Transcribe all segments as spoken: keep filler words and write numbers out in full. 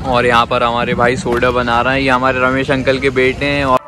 और यहाँ पर हमारे भाई सोडा बना रहे हैं। ये हमारे रमेश अंकल के बेटे हैं। और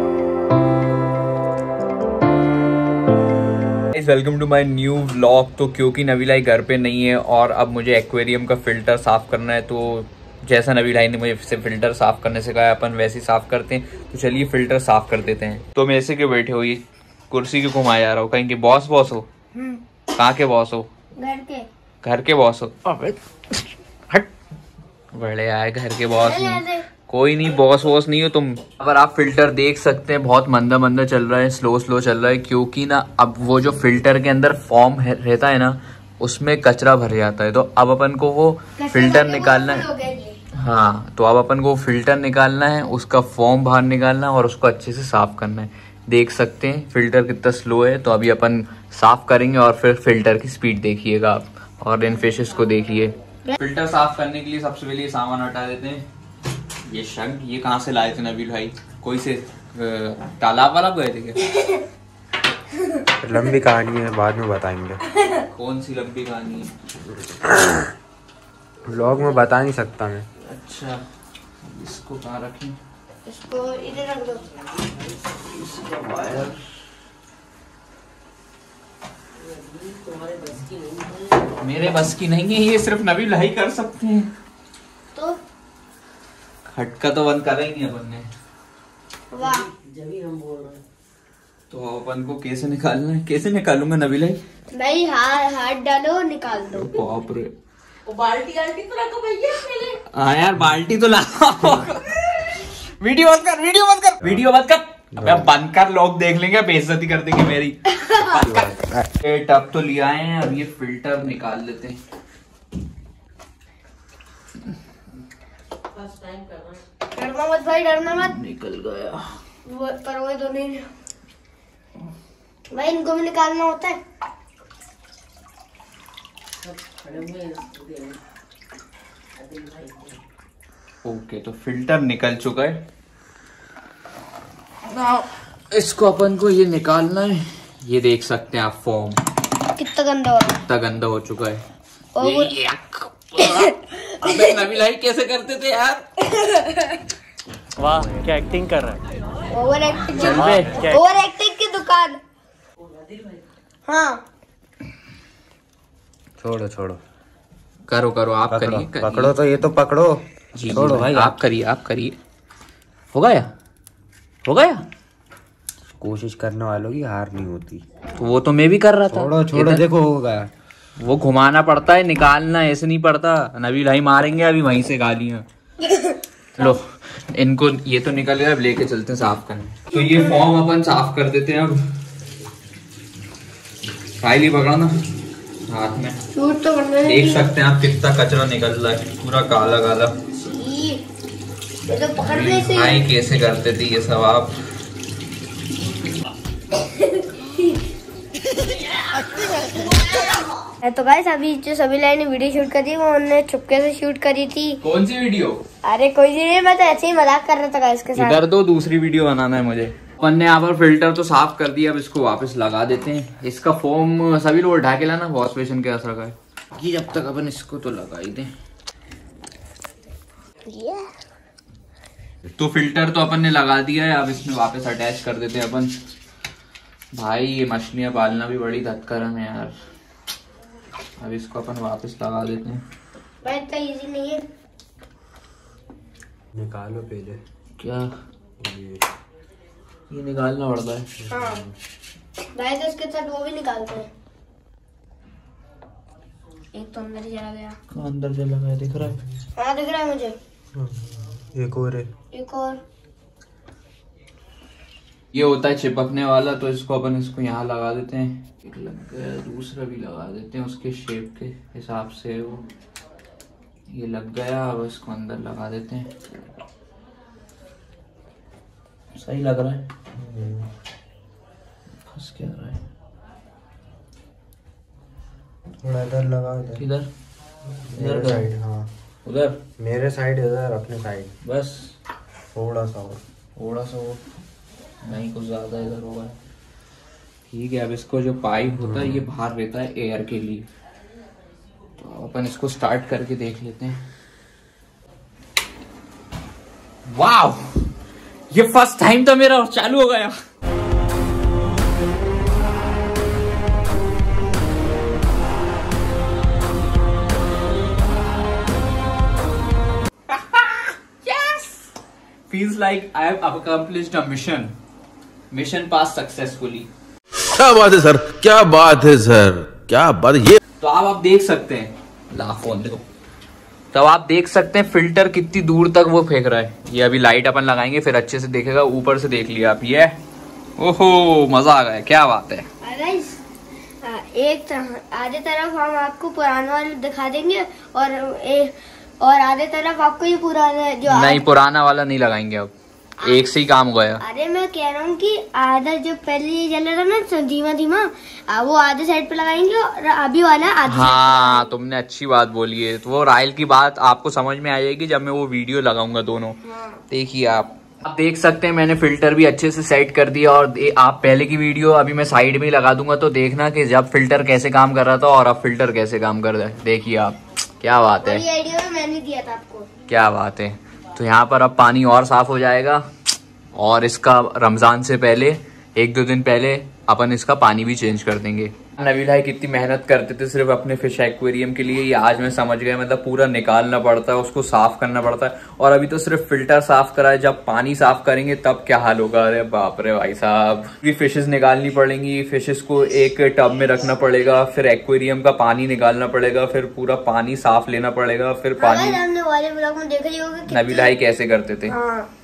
welcome to my new vlog. तो क्योंकि नबीलाई घर पे नहीं है और अब मुझे एक्वेरियम का फिल्टर साफ करना है, तो जैसा नबीलाई ने मुझे से फिल्टर साफ करने से कहा अपन वैसे ही साफ करते हैं। तो चलिए फिल्टर साफ कर देते हैं। तो मैं ऐसे के बैठे हो, ये कुर्सी क्यों घुमाया जा रहा हो? कहीं के बॉस बॉस हो? कहाँ के बॉस हो? घर के घर के बॉस हो? हट, बड़े आए घर के बॉस नहीं। कोई नहीं, बॉस वॉस नहीं हो तुम। अगर आप फिल्टर देख सकते हैं बहुत मंदा मंदा चल रहा है, स्लो स्लो चल रहा है, क्योंकि ना अब वो जो फिल्टर के अंदर फॉर्म रहता है ना, उसमें कचरा भर जाता है। तो अब अपन को वो फिल्टर निकालना है। हाँ, तो अब अपन को फिल्टर निकालना है, उसका फॉर्म बाहर निकालना है और उसको अच्छे से साफ करना है। देख सकते हैं फिल्टर कितना स्लो है। तो अभी अपन साफ करेंगे और फिर फिल्टर की स्पीड देखिएगा आप, और इन फिशेस को देखिए। फिल्टर साफ करने के लिए सबसे पहले ये सामान हटा देते हैं। ये शंख ये कहाँ से लाए थे नबील भाई? कोई से तालाब वाला गए थे क्या? लंबी कहानी है, बाद में बताएंगे। कौन सी लंबी कहानी है? व्लॉग में बता नहीं सकता मैं। अच्छा, इसको कहाँ रखें? इसको इधर रख दो। इसका वायर मेरे बस की नहीं है, ये सिर्फ नबील भाई कर सकते हैं। तो खटका तो बंद करा ही नहीं अपन ने। वाह, जब हम बोल रहे हैं तो अपन को कैसे निकालना है? कैसे निकालूंगा नबील भाई? भाई हाथ हाथ डालो, निकाल दो। बाप रे, वो बाल्टी बाल्टी तो रखो भैया पहले। हाँ यार, बाल्टी तो लाओ। वीडियो बंद कर, वीडियो बंद कर, वीडियो बंद कर। अबे बंद कर, लोग देख लेंगे, बेइज्जती कर देंगे मेरी। ये टब तो लिया है, अब ये फिल्टर निकाल लेते हैं। फर्स्ट टाइम कर रहा हूं। डरना मत भाई, डरना मत। निकल गया। वो पर वो तो नहीं भाई, इनको भी निकालना होता है। ओके, तो फिल्टर निकल चुका है। नाउ इसको अपन को ये निकालना है। ये देख सकते हैं आप फॉर्म कितना गंदा हो रहा है। कितना गंदा हो चुका है। और ये, ये, अबे नबील भाई कैसे करते थे यार? वाह, क्या एक्टिंग कर रहा है। ओवर एक्टिंग, क्या- ओवर एक्टिंग की दुकान। हाँ, छोड़ो छोड़ो, करो करो, आप पकड़ो करिए करिए। पकड़ो, तो ये तो पकड़ो। जी छोड़ो भाई, आप करिए, आप करिए। हो गया, हो गया। कोशिश करने वालों की हार नहीं होती। तो वो तो मैं भी कर रहा था। छोड़ो छोड़ो, इधर- देखो हो गया। वो घुमाना पड़ता है, निकालना ऐसे नहीं पड़ता। नबील भाई मारेंगे अभी वहीं से गालियां। लो, इनको ये तो निकल गया, अब लेके चलते हैं साफ करने। तो ये फॉर्म अपन साफ कर देते हैं। अब फाइल ही पकड़ा ना हाथ में, शूट तो करना है। देख सकते हैं आप कितना कचरा निकल रहा है, पूरा काला काला। ये तो पकड़ने से भाई कैसे करते थे ये सब आप? तो गाइस, अभी जो सभी लाइन ने वीडियो शूट करी वो उन्होंने चुपके से शूट करी थी। कौन सी वीडियो? अरे कोई नहीं, मैं तो ऐसे ही मजाक कर रहा था गाइस के साथ। इधर दो, दूसरी वीडियो बनाना है मुझे। अपन ने यहाँ पर फिल्टर तो साफ कर दिया, अब इसको वापस लगा देते हैं। इसका फोम सभी लोग उठा के लाना, वॉश बेसिन के असर का है ये। जब तक अपन इसको तो लगा ही दें। तो फिल्टर तो अपन ने लगा दिया है, अब इसमें वापस अटैच कर देते हैं अपन। भाई ये मछलियां पालना भी बड़ी धक्करम है यार। अब इसको अपन वापस लगा देते हैं। भाई इतना इजी नहीं है। निकालो पहले। क्या ये, ये निकालना पड़ता है? हाँ भाई, तो इसके साथ वो भी निकालते हैं। एक तो अंदर ही चला गया। कहाँ अंदर चला गया? दिख रहा है? हाँ दिख रहा है मुझे। एक और है। एक और। ये होता है चिपकने वाला, तो इसको अपन इसको यहाँ लगा देते हैं। एक लग गया, दूसरा भी लगा देते हैं उसके शेप के हिसाब से। वो ये लग गया, अब इसको अंदर लगा देते हैं। सही लग रहा है? फंस क्या रहा है? थोड़ा इधर लगा, इधर इधर मेरे साइड। हाँ उधर मेरे साइड, इधर अपने साइड। बस थोड़ा सा और, थोड़ा सा वो नहीं, कुछ ज्यादा इधर होगा। ठीक है, अब इसको जो पाइप होता है ये बाहर रहता है एयर के लिए, तो अपन इसको स्टार्ट करके देख लेते हैं। वाह, ये फर्स्ट टाइम था मेरा और चालू हो गया। Feels like I have accomplished a mission. Mission passed successfully. क्या बात है सर, क्या बात है सर, क्या बात है। ये तो आप आप देख सकते हैं, ला फोन देखो, तो आप देख सकते हैं फिल्टर कितनी दूर तक वो फेंक रहा है। ये अभी लाइट अपन लगाएंगे फिर अच्छे से देखेगा। ऊपर से देख लिया आप, ये ओहो मजा आ गया, क्या बात है। एक तरफ आधे तरफ हम आपको पुराना वाला दिखा देंगे और एक और आधे तरफ आपको ये पुराना जो नहीं, पुराना वाला नहीं लगाएंगे, अब एक से ही काम हो गया। अरे मैं कह रहा हूँ कि आधा जो पहले ये चल रहा था ना तो धीमा धीमा, वो आधे साइड पे लगाएंगे और अभी वाला आधे। हाँ तुमने अच्छी बात बोली है। तो वो राइल की बात आपको समझ में आ जाएगी जब मैं वो वीडियो लगाऊंगा दोनों। हाँ। देखिए आप आप देख सकते हैं मैंने फिल्टर भी अच्छे से सेट कर दिया और आप पहले की वीडियो अभी मैं साइड में लगा दूंगा तो देखना कि जब फिल्टर कैसे काम कर रहा था और अब फिल्टर कैसे काम कर रहा है। देखिए आप, क्या बात है। ये आइडिया मैंने दिया था आपको। क्या बात है। तो यहाँ पर अब पानी और साफ हो जाएगा और इसका रमजान से पहले एक दो दिन पहले अपन इसका पानी भी चेंज कर देंगे। नबील भाई कितनी मेहनत करते थे सिर्फ अपने फिश एक्वेरियम के लिए, ये आज मैं समझ गया। मतलब पूरा निकालना पड़ता है, उसको साफ करना पड़ता है। और अभी तो सिर्फ फिल्टर साफ करा है, जब पानी साफ करेंगे तब क्या हाल होगा। अरे बाप रे भाई साहब, पूरी फिशेस निकालनी पड़ेंगी, फिशेस को एक टब में रखना पड़ेगा, फिर एक्वेरियम का पानी निकालना पड़ेगा, फिर पूरा पानी साफ लेना पड़ेगा, फिर पानी। नबील भाई कैसे करते थे।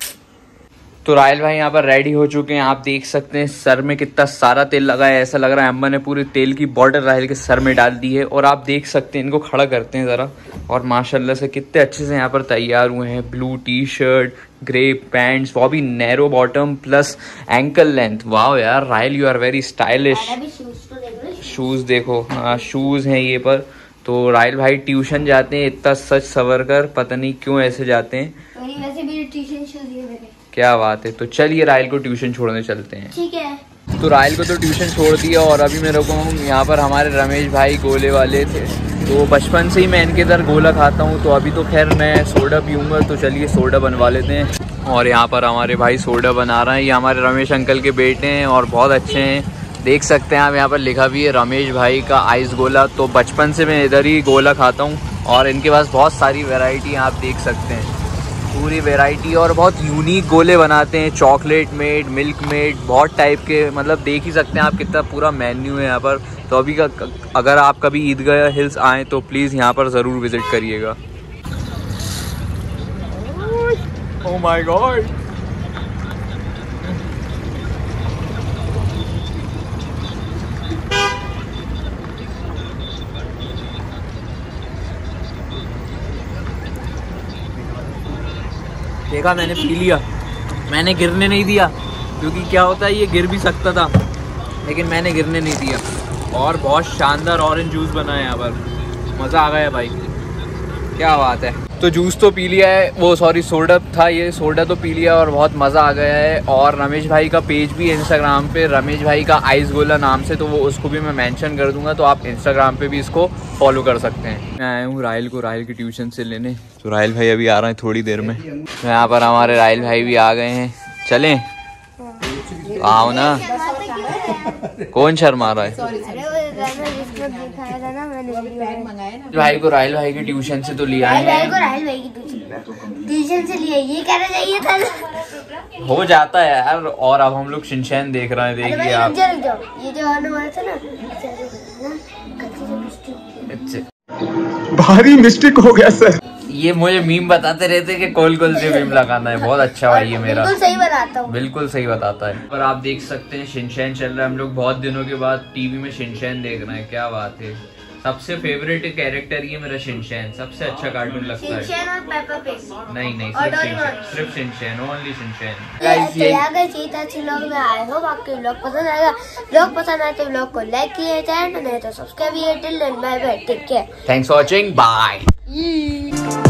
तो रायल भाई यहाँ पर रेडी हो चुके हैं। आप देख सकते हैं सर में कितना सारा तेल लगा है, ऐसा लग रहा है अम्मा ने पूरी तेल की बॉटल रायल के सर में डाल दी है। और आप देख सकते हैं, इनको खड़ा करते हैं ज़रा, और माशाल्लाह से कितने अच्छे से यहाँ पर तैयार हुए हैं। Blue t shirt, grey pants, वो भी narrow bottom plus ankle length. वाह यार Rayal, you are very stylish. Shoes देखो, हाँ शूज़ हैं ये पर। तो रायल भाई ट्यूशन जाते हैं इतना सच सवर कर, पता नहीं क्यों ऐसे जाते हैं। वैसे भी ट्यूशन शूज़ है मेरे। क्या बात है। तो चलिए रायल को ट्यूशन छोड़ने चलते हैं। ठीक है। तो रायल को तो ट्यूशन छोड़ दिया और अभी मेरे को यहाँ पर हमारे रमेश भाई गोले वाले थे। तो बचपन से ही मैं इनके इधर गोला खाता हूँ, तो अभी तो खैर मैं सोडा पीऊँगा। तो चलिए सोडा बनवा लेते हैं। और यहाँ पर हमारे भाई सोडा बना रहे हैं। ये हमारे रमेश अंकल के बेटे हैं और बहुत अच्छे हैं। देख सकते हैं आप, यहाँ पर लिखा भी है रमेश भाई का आइस गोला। तो बचपन से मैं इधर ही गोला खाता हूँ और इनके पास बहुत सारी वेराइटी आप देख सकते हैं, पूरी वैरायटी। और बहुत यूनिक गोले बनाते हैं, चॉकलेट मेड, मिल्क मेड, बहुत टाइप के। मतलब देख ही सकते हैं आप कितना पूरा मेन्यू है यहाँ पर। तो अभी का अगर आप कभी ईदगाह हिल्स आएँ तो प्लीज़ यहाँ पर ज़रूर विज़िट करिएगा। ओह माय गॉड, देखा मैंने पी लिया, मैंने गिरने नहीं दिया, क्योंकि क्या होता है ये गिर भी सकता था, लेकिन मैंने गिरने नहीं दिया। और बहुत शानदार ऑरेंज जूस बना है यहाँ पर, मज़ा आ गया भाई, क्या बात है। तो जूस तो पी लिया है, वो सॉरी सोडा था ये, सोडा तो पी लिया और बहुत मज़ा आ गया है। और रमेश भाई का पेज भी है इंस्टाग्राम पे, रमेश भाई का आइस गोला नाम से, तो वो उसको भी मैं मेंशन कर दूंगा, तो आप इंस्टाग्राम पे भी इसको फॉलो कर सकते हैं। मैं आया हूँ रायल को रायल की ट्यूशन से लेने, तो रायल भाई अभी आ रहे हैं थोड़ी देर में। यहाँ पर हमारे रायल भाई भी आ गए हैं, चलें? आओ ना। कौन शर्मा रहा है? भाई को रायल भाई की ट्यूशन से तो लिया है, रायल को रायल भाई की ट्यूशन से लिया, ये कहना चाहिए था ना। हो जाता है यार। और अब हम लोग शिनचैन देख रहे हैं, देखिए आप। ये जो आने वाला था ना, भारी मिस्टेक हो गया सर। ये मुझे मीम बताते रहते कि कोल कोल से मीम लगाना है, बहुत अच्छा भाई ये मेरा, बिल्कुल सही बताता हूँ, बिल्कुल सही बताता है। पर आप देख सकते हैं शिनचैन चल रहा है, हम लोग बहुत दिनों के बाद टीवी में शिनचैन देख रहे हैं, क्या बात है। सबसे फेवरेट कैरेक्टर ये मेरा शिनचैन, सबसे अच्छा कार्टून लगता है। शिनचैन और पेप्पा पिग। नहीं नहीं, और सिर्फ डोरेमोन। शिनचैन, सिर्फ शिनचैन, ओनली शिनचैन। तो यार गाइस, अच्छे लोग में आए हो, आपके ब्लॉग पसंद आएगा, ब्लॉग पसंद आए तो ब्लॉग को लाइक किया जाए, नहीं तो सब्सक्राइब किया। Till then bye bye, take care, thanks for watching, bye.